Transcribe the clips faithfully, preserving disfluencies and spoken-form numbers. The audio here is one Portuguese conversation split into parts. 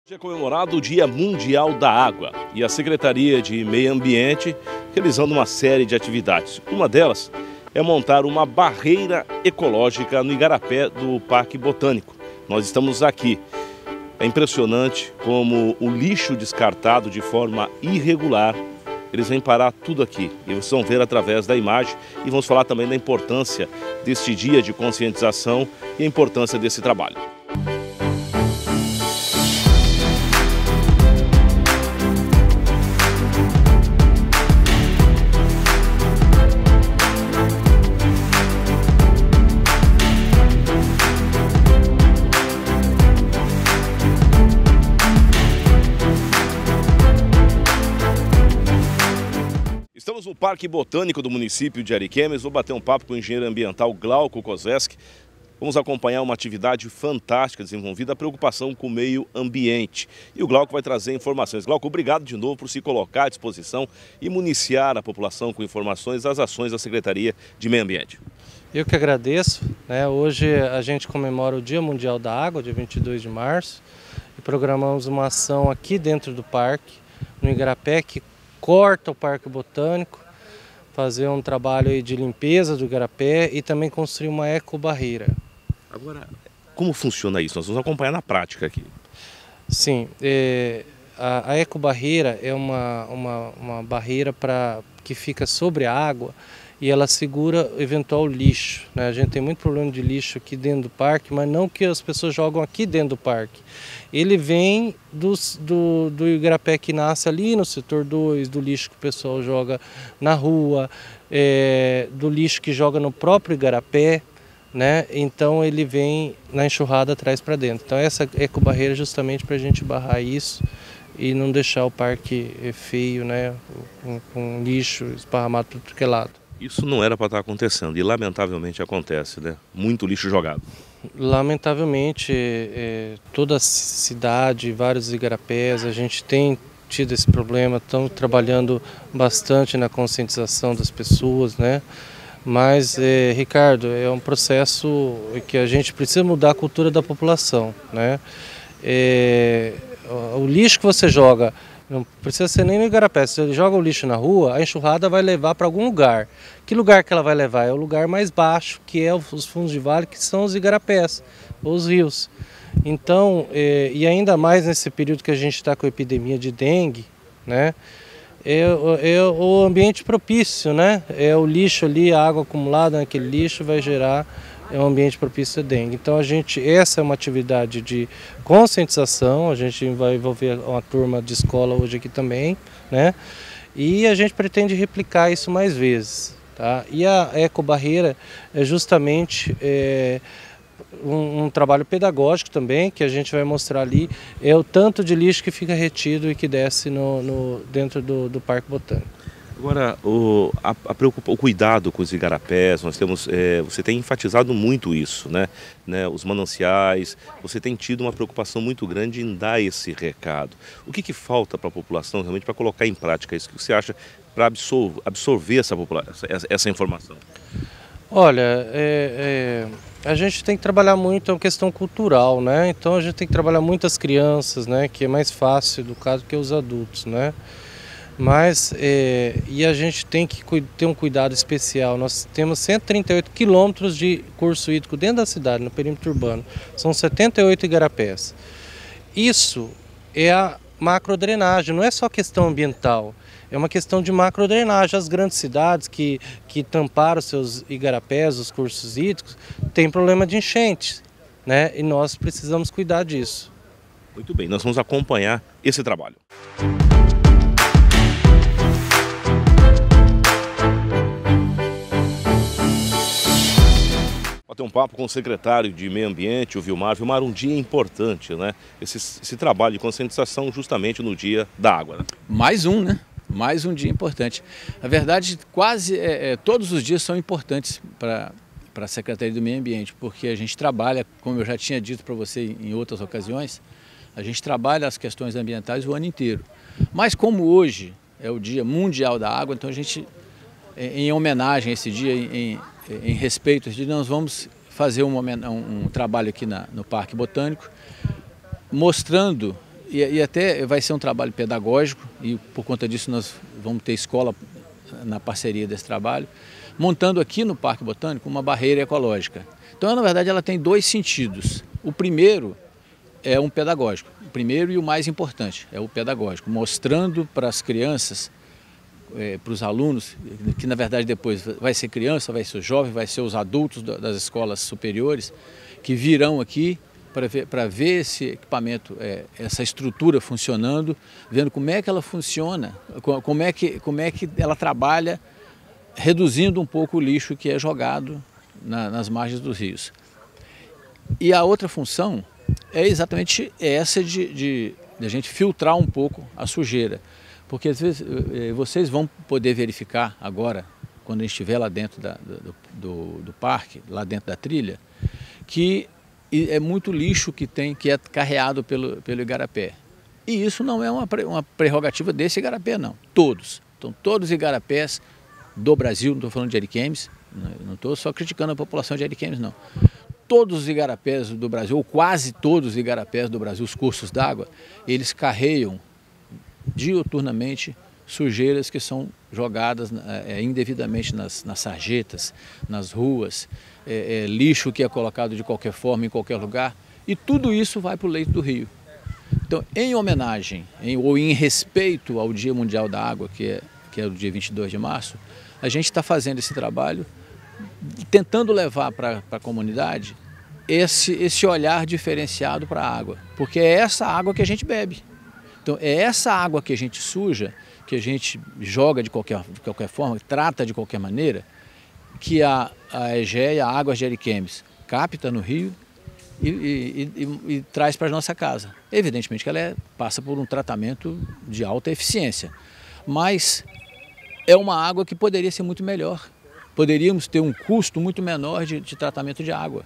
Hoje é comemorado o Dia Mundial da Água e a Secretaria de Meio Ambiente realizando uma série de atividades. Uma delas é montar uma barreira ecológica no igarapé do Parque Botânico. Nós estamos aqui. É impressionante como o lixo descartado de forma irregular, eles vêm parar tudo aqui. E vocês vão ver através da imagem e vamos falar também da importância deste dia de conscientização e a importância desse trabalho. Estamos no Parque Botânico do município de Ariquemes. Vou bater um papo com o engenheiro ambiental Glauco Kozleski. Vamos acompanhar uma atividade fantástica desenvolvida, a preocupação com o meio ambiente. E o Glauco vai trazer informações. Glauco, obrigado de novo por se colocar à disposição e municiar a população com informações das ações da Secretaria de Meio Ambiente. Eu que agradeço, né? Hoje a gente comemora o Dia Mundial da Água, dia vinte e dois de março, e programamos uma ação aqui dentro do parque, no igarapé, que corta o Parque Botânico, fazer um trabalho aí de limpeza do igarapé e também construir uma ecobarreira. Agora, como funciona isso? Nós vamos acompanhar na prática aqui. Sim, é, a, a ecobarreira é uma, uma, uma barreira pra, que fica sobre a água e ela segura eventual lixo, né? A gente tem muito problema de lixo aqui dentro do parque, mas não que as pessoas jogam aqui dentro do parque. Ele vem do, do, do igarapé que nasce ali no setor dois, do lixo que o pessoal joga na rua, é, do lixo que joga no próprio igarapé, né? Então ele vem na enxurrada traz para dentro. Então essa ecobarreira é justamente para a gente barrar isso e não deixar o parque feio, né? Com, com lixo esparramado por tudo que é lado. Isso não era para estar acontecendo e lamentavelmente acontece, né? Muito lixo jogado. Lamentavelmente, é, toda a cidade, vários igarapés, a gente tem tido esse problema, estamos trabalhando bastante na conscientização das pessoas, né? Mas, é, Ricardo, é um processo que a gente precisa mudar a cultura da população, né? É, o lixo que você joga, não precisa ser nem no igarapé, se você joga o lixo na rua, a enxurrada vai levar para algum lugar. Que lugar que ela vai levar? É o lugar mais baixo, que é os fundos de vale, que são os igarapés, os rios. Então, é, e ainda mais nesse período que a gente está com a epidemia de dengue, né? É, é o ambiente propício, né? É o lixo ali, a água acumulada naquele lixo vai gerar é um ambiente propício a dengue. Então a gente, essa é uma atividade de conscientização, a gente vai envolver uma turma de escola hoje aqui também, né? E a gente pretende replicar isso mais vezes, tá? E a ecobarreira é justamente é, um, um trabalho pedagógico também, que a gente vai mostrar ali, é o tanto de lixo que fica retido e que desce no, no, dentro do, do Parque Botânico. Agora, o, a, a preocupa, o cuidado com os igarapés, nós temos, é, você tem enfatizado muito isso, né? né? Os mananciais, você tem tido uma preocupação muito grande em dar esse recado. O que, que falta para a população realmente para colocar em prática isso? O que você acha para absorver, absorver essa, essa, essa informação? Olha, é, é, a gente tem que trabalhar muito, é uma questão cultural, né? Então a gente tem que trabalhar muito as crianças, né? Que é mais fácil educar do que os adultos, né? Mas, é, e a gente tem que ter um cuidado especial. Nós temos cento e trinta e oito quilômetros de curso hídrico dentro da cidade, no perímetro urbano. São setenta e oito igarapés. Isso é a macrodrenagem, não é só questão ambiental. É uma questão de macrodrenagem. As grandes cidades que, que tamparam seus igarapés, os cursos hídricos, têm problema de enchentes, né? E nós precisamos cuidar disso. Muito bem, nós vamos acompanhar esse trabalho. Ter um papo com o secretário de Meio Ambiente, o Vilmar. Vilmar, um dia importante, né? Esse, esse trabalho de conscientização justamente no Dia da Água, né? Mais um, né? Mais um dia importante. Na verdade, quase é, é, todos os dias são importantes para para a Secretaria do Meio Ambiente, porque a gente trabalha, como eu já tinha dito para você em outras ocasiões, a gente trabalha as questões ambientais o ano inteiro. Mas como hoje é o Dia Mundial da Água, então a gente, em homenagem a esse dia, em, em respeito a esse dia, nós vamos fazer um, um, um trabalho aqui na, no Parque Botânico, mostrando e, e até vai ser um trabalho pedagógico, e por conta disso nós vamos ter escola na parceria desse trabalho, montando aqui no Parque Botânico uma barreira ecológica. Então, na verdade, ela tem dois sentidos. O primeiro é um pedagógico, o primeiro e o mais importante é o pedagógico, mostrando para as crianças, é, para os alunos, que na verdade depois vai ser criança, vai ser jovem, vai ser os adultos das escolas superiores, que virão aqui para ver, para ver esse equipamento, é, essa estrutura funcionando, vendo como é que ela funciona, como é que, como é que ela trabalha, reduzindo um pouco o lixo que é jogado na, nas margens dos rios. E a outra função é exatamente essa de, de, de a gente filtrar um pouco a sujeira. Porque às vezes vocês vão poder verificar agora, quando a gente estiver lá dentro da, do, do, do parque, lá dentro da trilha, que é muito lixo que tem, que é carreado pelo, pelo igarapé. E isso não é uma, uma prerrogativa desse igarapé, não. Todos. Então todos os igarapés do Brasil, não estou falando de Ariquemes, não estou só criticando a população de Ariquemes, não. Todos os igarapés do Brasil, ou quase todos os igarapés do Brasil, os cursos d'água, eles carregam diuturnamente sujeiras que são jogadas é, indevidamente nas, nas sarjetas, nas ruas, é, é, lixo que é colocado de qualquer forma em qualquer lugar, e tudo isso vai para o leito do rio. Então, em homenagem em, ou em respeito ao Dia Mundial da Água, que é, que é o dia vinte e dois de março, a gente está fazendo esse trabalho, tentando levar para a comunidade esse, esse olhar diferenciado para a água, porque é essa água que a gente bebe. Então é essa água que a gente suja, que a gente joga de qualquer, de qualquer forma, trata de qualquer maneira, que a, a Egea, a Águas de Ariquemes, capta no rio e, e, e, e traz para a nossa casa. Evidentemente que ela é, passa por um tratamento de alta eficiência, mas é uma água que poderia ser muito melhor. Poderíamos ter um custo muito menor de, de tratamento de água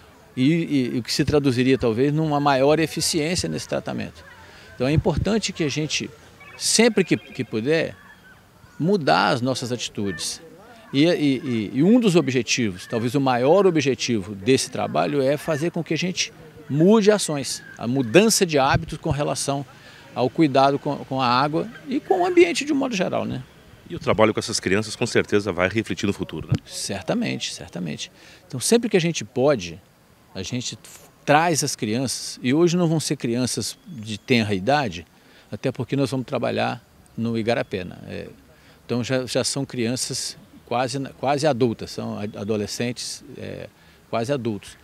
e, e o que se traduziria talvez numa maior eficiência nesse tratamento. Então é importante que a gente, sempre que, que puder, mudar as nossas atitudes. E, e, e um dos objetivos, talvez o maior objetivo desse trabalho é fazer com que a gente mude ações, a mudança de hábitos com relação ao cuidado com, com a água e com o ambiente de um modo geral, né? E o trabalho com essas crianças com certeza vai refletir no futuro, né? Certamente, certamente. Então sempre que a gente pode, a gente traz as crianças, e hoje não vão ser crianças de tenra idade, até porque nós vamos trabalhar no igarapé, né? É, então já, já são crianças quase, quase adultas, são adolescentes é, quase adultos.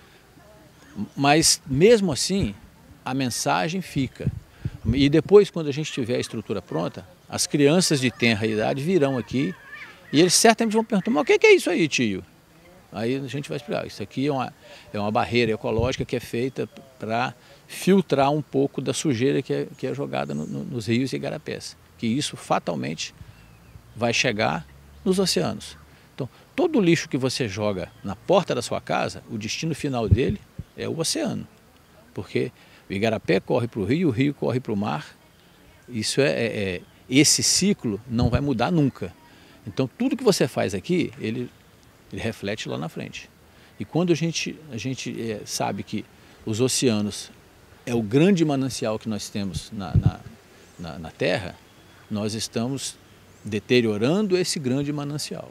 Mas mesmo assim, a mensagem fica. E depois, quando a gente tiver a estrutura pronta, as crianças de tenra idade virão aqui e eles certamente vão perguntar, mas o que é isso aí, tio? Aí a gente vai explicar, isso aqui é uma, é uma barreira ecológica que é feita para filtrar um pouco da sujeira que é, que é jogada no, no, nos rios e igarapés, que isso fatalmente vai chegar nos oceanos. Então, todo o lixo que você joga na porta da sua casa, o destino final dele é o oceano, porque o igarapé corre para o rio, o rio corre para o mar, isso é, é, é, esse ciclo não vai mudar nunca. Então, tudo que você faz aqui, ele... ele reflete lá na frente. E quando a gente, a gente é, sabe que os oceanos é o grande manancial que nós temos na, na, na, na Terra, nós estamos deteriorando esse grande manancial.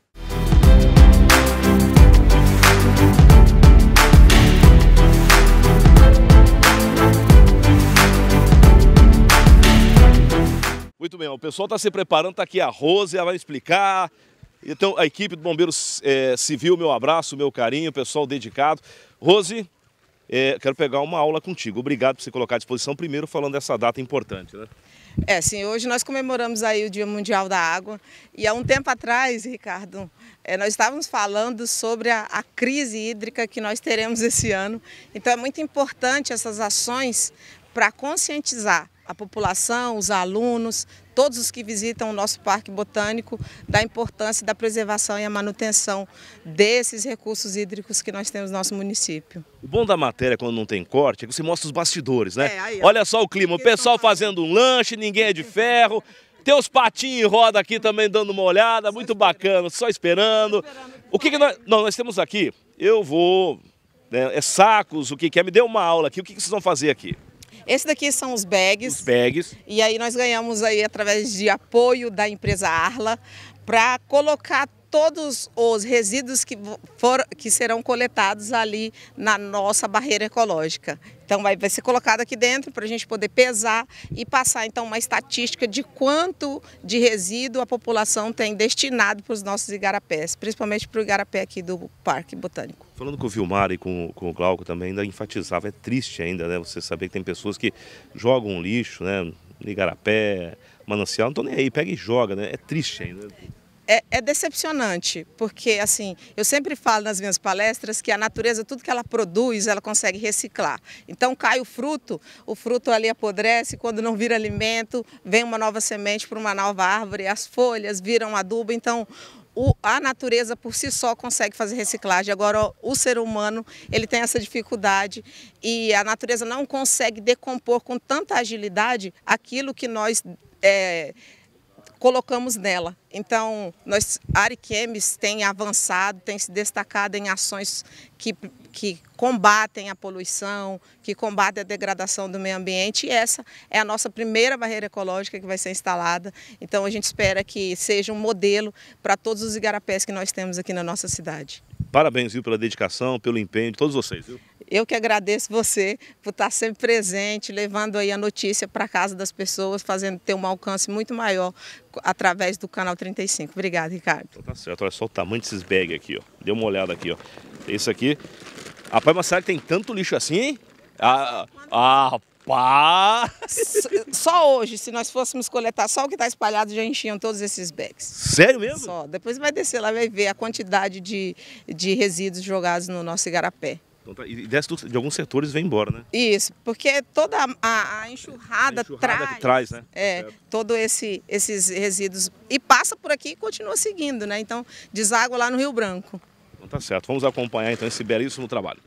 Muito bem, o pessoal está se preparando, está aqui a Rose, ela vai explicar. Então, a equipe do Bombeiros é, Civil, meu abraço, meu carinho, pessoal dedicado. Rose, é, quero pegar uma aula contigo. Obrigado por você colocar à disposição, primeiro falando dessa data importante, né? É, sim, hoje nós comemoramos aí o Dia Mundial da Água e há um tempo atrás, Ricardo, é, nós estávamos falando sobre a, a crise hídrica que nós teremos esse ano. Então é muito importante essas ações para conscientizar a população, os alunos, todos os que visitam o nosso Parque Botânico, da importância da preservação e a manutenção desses recursos hídricos que nós temos no nosso município. O bom da matéria, quando não tem corte, é que você mostra os bastidores, né? É, aí, olha só o clima, o pessoal fazendo um lanche, ninguém é de ferro, tem os patinhos em roda aqui também dando uma olhada, muito bacana, só esperando. O que que nós... Não, nós temos aqui, eu vou... É, é sacos, o que que é? Me dê uma aula aqui, o que que vocês vão fazer aqui? Esse daqui são os bags. Os bags. E aí nós ganhamos aí através de apoio da empresa Arla para colocar todos os resíduos que, for, que serão coletados ali na nossa barreira ecológica. Então vai, vai ser colocado aqui dentro para a gente poder pesar e passar então uma estatística de quanto de resíduo a população tem destinado para os nossos igarapés, principalmente para o igarapé aqui do Parque Botânico. Falando com o Vilmar e com, com o Glauco também, ainda enfatizava, é triste ainda, né? Você saber que tem pessoas que jogam lixo, né? Igarapé, manancial, não estão nem aí, pega e joga, né? É triste ainda. É, é decepcionante, porque assim, eu sempre falo nas minhas palestras que a natureza, tudo que ela produz, ela consegue reciclar. Então cai o fruto, o fruto ali apodrece, quando não vira alimento, vem uma nova semente para uma nova árvore, as folhas viram adubo, então o, a natureza por si só consegue fazer reciclagem. Agora o ser humano, ele tem essa dificuldade e a natureza não consegue decompor com tanta agilidade aquilo que nós... É, colocamos nela. Então, nós, a Ariquemes tem avançado, tem se destacado em ações que, que combatem a poluição, que combatem a degradação do meio ambiente, e essa é a nossa primeira barreira ecológica que vai ser instalada. Então, a gente espera que seja um modelo para todos os igarapés que nós temos aqui na nossa cidade. Parabéns, viu, pela dedicação, pelo empenho de todos vocês, viu? Eu que agradeço você por estar sempre presente, levando aí a notícia para a casa das pessoas, fazendo ter um alcance muito maior através do Canal trinta e cinco. Obrigada, Ricardo. Então tá certo, olha só o tamanho desses bags aqui, ó. Dê uma olhada aqui, ó. Isso aqui. Rapaz, mas será que tem tanto lixo assim, hein? Ah, ah pá! Só hoje, se nós fôssemos coletar só o que está espalhado, já enchiam todos esses bags. Sério mesmo? Só. Depois vai descer lá e vai ver a quantidade de, de resíduos jogados no nosso igarapé. Então tá, e desce de alguns setores e vem embora, né? Isso, porque toda a, a enxurrada, a enxurrada traz, que traz, né? É, certo. Todo esse, esses resíduos e passa por aqui e continua seguindo, né? Então deságua lá no Rio Branco. Então tá certo, vamos acompanhar então esse belíssimo trabalho.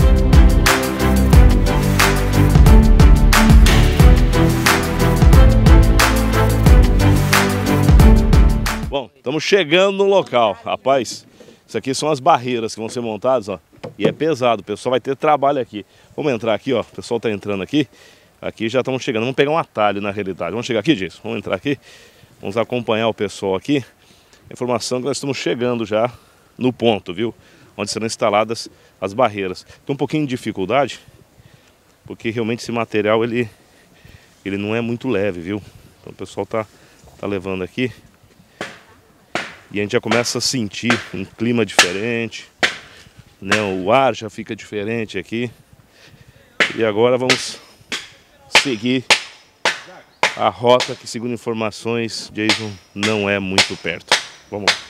Bom, estamos chegando no local, rapaz. Isso aqui são as barreiras que vão ser montadas, ó. E é pesado, o pessoal vai ter trabalho aqui. Vamos entrar aqui, ó. O pessoal tá entrando aqui. Aqui já estamos chegando. Vamos pegar um atalho na realidade. Vamos chegar aqui, Jason? Vamos entrar aqui. Vamos acompanhar o pessoal aqui. Informação que nós estamos chegando já no ponto, viu? Onde serão instaladas as barreiras. Tem um pouquinho de dificuldade, porque realmente esse material ele, ele não é muito leve, viu? Então o pessoal tá, tá levando aqui. E a gente já começa a sentir um clima diferente, né? O ar já fica diferente aqui. E agora vamos seguir a rota que, segundo informações, Jason, não é muito perto. Vamos lá.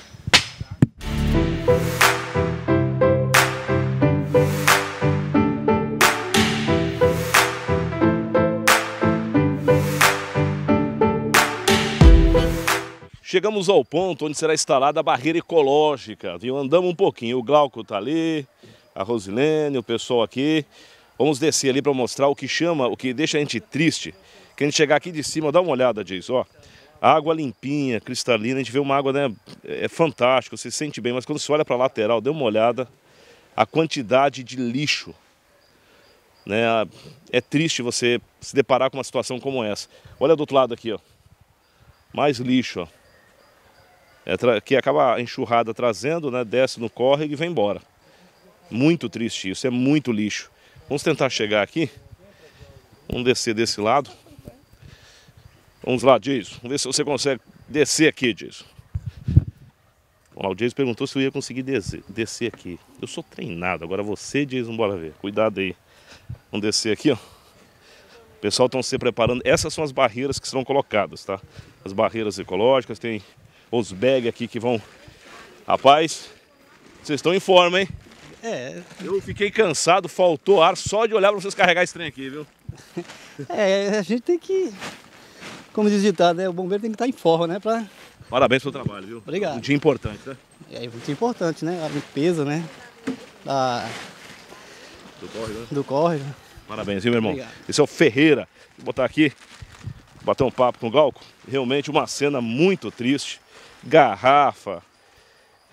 Chegamos ao ponto onde será instalada a barreira ecológica, viu? Andamos um pouquinho, o Glauco tá ali, a Rosilene, o pessoal aqui. Vamos descer ali para mostrar o que chama, o que deixa a gente triste. Que a gente chegar aqui de cima, dá uma olhada, Jason, ó. Água limpinha, cristalina, a gente vê uma água, né, é fantástico, você se sente bem, mas quando você olha para a lateral, dê uma olhada, a quantidade de lixo, né? É triste você se deparar com uma situação como essa. Olha do outro lado aqui, ó. Mais lixo, ó. É, que acaba a enxurrada trazendo, né, desce no córrego e vem embora. Muito triste isso, é muito lixo. Vamos tentar chegar aqui. Vamos descer desse lado. Vamos lá, Jason. Vamos ver se você consegue descer aqui, Jason. Bom, o Jason perguntou se eu ia conseguir descer, descer aqui. Eu sou treinado, agora você, Jason, bora ver. Cuidado aí. Vamos descer aqui, ó. O pessoal estão se preparando. Essas são as barreiras que serão colocadas, tá? As barreiras ecológicas, tem os bags aqui que vão... Rapaz, vocês estão em forma, hein? É. Eu fiquei cansado, faltou ar só de olhar para vocês carregar esse trem aqui, viu? É, a gente tem que... Como diz o ditado, né? O bombeiro tem que estar em forma, né? Pra... Parabéns pelo trabalho, viu? Obrigado. Um dia importante, né? É muito importante, né? A limpeza, né? Da... Do córrego, né? Do córrego. Parabéns, viu, meu irmão? Obrigado. Esse é o Ferreira. Vou botar aqui, bater um papo com o Glauco. Realmente uma cena muito triste. Garrafa,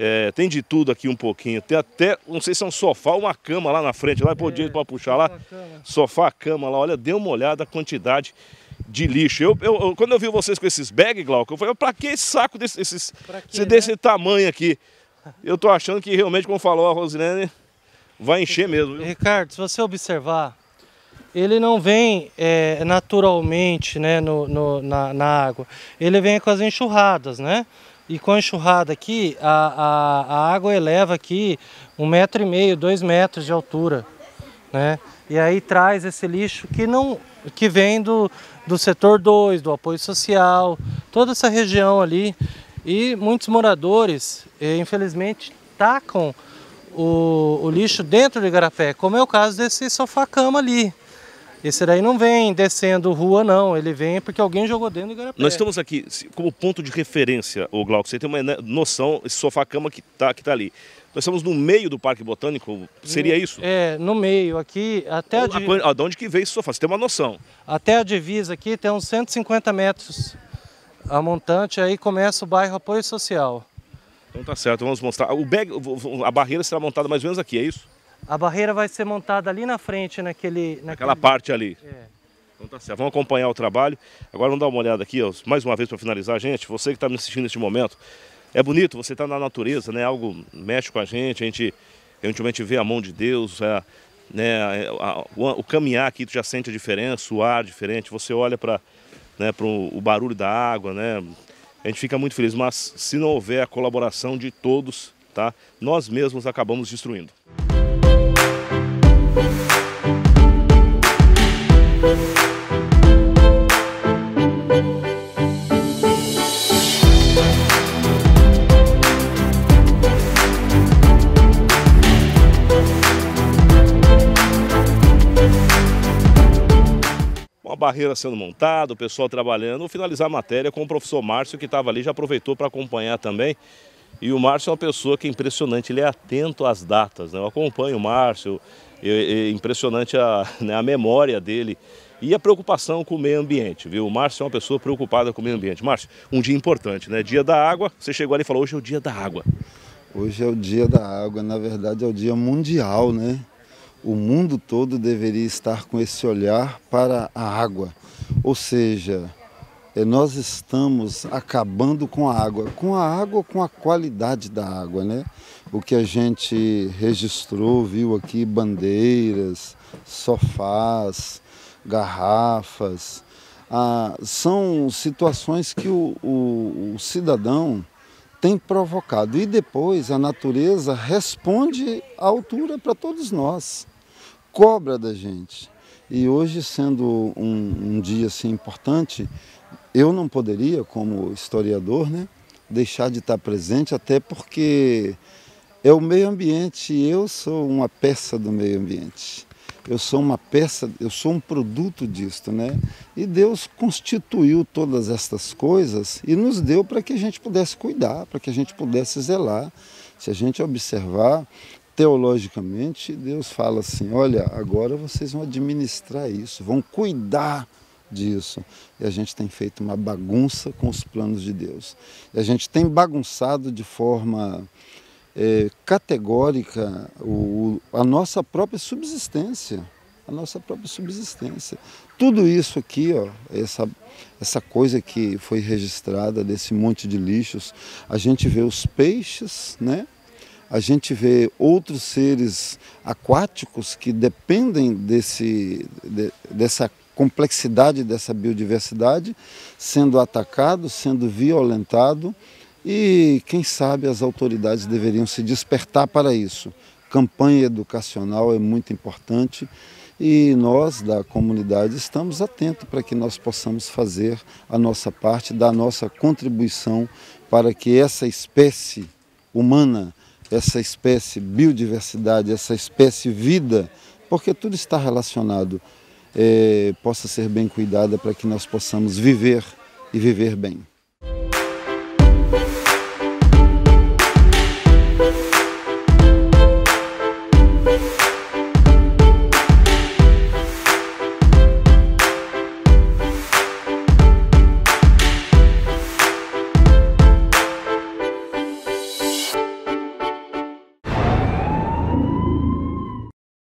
É, tem de tudo aqui um pouquinho, tem até, não sei se é um sofá ou uma cama lá na frente, lá, pode é, puxar lá, sofá, cama lá, olha, dê uma olhada a quantidade de lixo. Eu, eu, eu, quando eu vi vocês com esses bags, Glauco, eu falei, pra que esse saco desse, esses, quê, desse né? tamanho aqui? Eu tô achando que realmente, como falou a Rosilene, vai encher mesmo. Viu? Ricardo, se você observar, ele não vem é, naturalmente, né, no, no, na, na água, ele vem com as enxurradas, né? E com a enxurrada aqui, a, a, a água eleva aqui um metro e meio, dois metros de altura, né? E aí traz esse lixo que, não, que vem do, do setor dois, do apoio social, toda essa região ali. E muitos moradores, infelizmente, tacam o, o lixo dentro do igarapé, como é o caso desse sofá-cama ali. Esse daí não vem descendo rua, não. Ele vem porque alguém jogou dentro do igarapé. Nós estamos aqui como ponto de referência, o Glauco. Você tem uma noção, esse sofá-cama que está que tá ali. Nós estamos no meio do Parque Botânico, seria isso? É, no meio aqui, até a divisa... A, de onde que veio esse sofá? Você tem uma noção? Até a divisa aqui tem uns cento e cinquenta metros a montante, aí começa o bairro Apoio Social. Então tá certo, vamos mostrar. O bag, a barreira será montada mais ou menos aqui, é isso? A barreira vai ser montada ali na frente, naquele... Naquela naquele... parte ali. É. Então tá certo, vamos acompanhar o trabalho. Agora vamos dar uma olhada aqui, ó, mais uma vez para finalizar, gente. Você que está me assistindo neste momento, é bonito, você está na natureza, né? Algo mexe com a gente, a gente, a gente realmente vê a mão de Deus, é, né? a, o, o caminhar aqui, tu já sente a diferença, o ar diferente, você olha para, né, para o barulho da água, né? A gente fica muito feliz, mas se não houver a colaboração de todos, tá? Nós mesmos acabamos destruindo. Uma barreira sendo montada, o pessoal trabalhando. Vou finalizar a matéria com o professor Márcio, que estava ali, já aproveitou para acompanhar também. E o Márcio é uma pessoa que é impressionante, ele é atento às datas, né? Eu acompanho o Márcio, é, é impressionante a, né, a memória dele e a preocupação com o meio ambiente, viu? O Márcio é uma pessoa preocupada com o meio ambiente. Márcio, um dia importante, né? Dia da água, você chegou ali e falou, hoje é o dia da água. Hoje é o dia da água, na verdade é o dia mundial, né? O mundo todo deveria estar com esse olhar para a água, ou seja, nós estamos acabando com a água, com a água, com a qualidade da água, né? O que a gente registrou, viu aqui, bandeiras, sofás, garrafas, ah, são situações que o, o, o cidadão tem provocado e depois a natureza responde à altura para todos nós, cobra da gente. E hoje, sendo um, um dia assim importante, eu não poderia, como historiador, né, deixar de estar presente, até porque é o meio ambiente e eu sou uma peça do meio ambiente. Eu sou uma peça, eu sou um produto disto, né? E Deus constituiu todas estas coisas e nos deu para que a gente pudesse cuidar, para que a gente pudesse zelar. Se a gente observar teologicamente, Deus fala assim, olha, agora vocês vão administrar isso, vão cuidar disso. E a gente tem feito uma bagunça com os planos de Deus. E a gente tem bagunçado de forma é, categórica o, a nossa própria subsistência. A nossa própria subsistência. Tudo isso aqui, ó, essa, essa coisa que foi registrada desse monte de lixos, a gente vê os peixes, né? A gente vê outros seres aquáticos que dependem desse, de, dessa complexidade dessa biodiversidade, sendo atacado, sendo violentado, e quem sabe as autoridades deveriam se despertar para isso. Campanha educacional é muito importante e nós da comunidade estamos atentos para que nós possamos fazer a nossa parte, dar a nossa contribuição para que essa espécie humana, essa espécie biodiversidade, essa espécie vida, porque tudo está relacionado, É, possa ser bem cuidada para que nós possamos viver e viver bem.